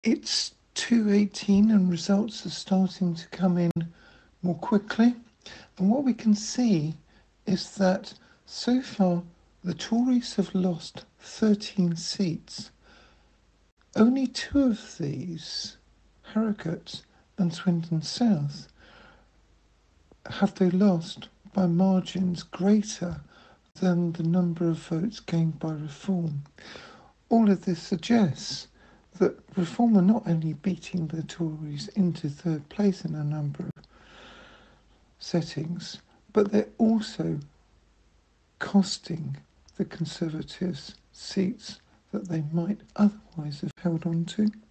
It's 2:18 and results are starting to come in more quickly. And what we can see is that so far the Tories have lost 13 seats. Only two of these, Harrogate and Swindon South, have they lost by margins greater than the number of votes gained by Reform. All of this suggests that Reform are not only beating the Tories into third place in a number of settings, but they're also costing the Conservatives seats that they might otherwise have held on to.